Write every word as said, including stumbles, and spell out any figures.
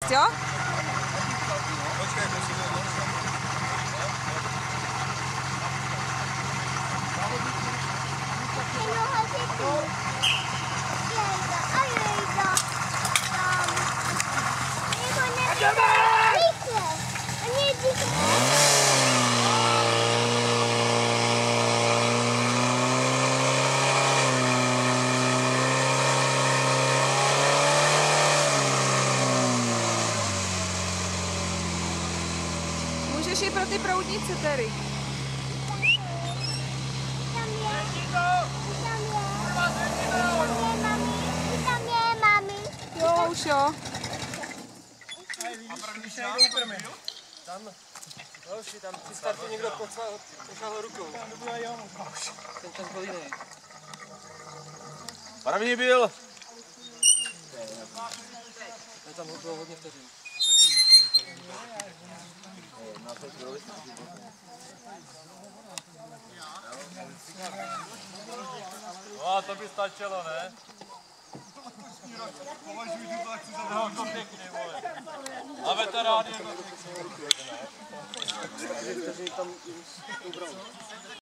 Jo? Můžeš i pro ty proudnice, Terry. Tam je, tam je, tam je, mami. Jo, už jo. A první se jdou první. Tam. Další, tam při startu někdo pošel rukou. Ten čas byl jiný. První byl. Tam bylo hodně vteřin. No, to by stačilo, ne? Považuji tuto akci za No, to pěkný, vole. A veterány. Vteřin tam už ubral.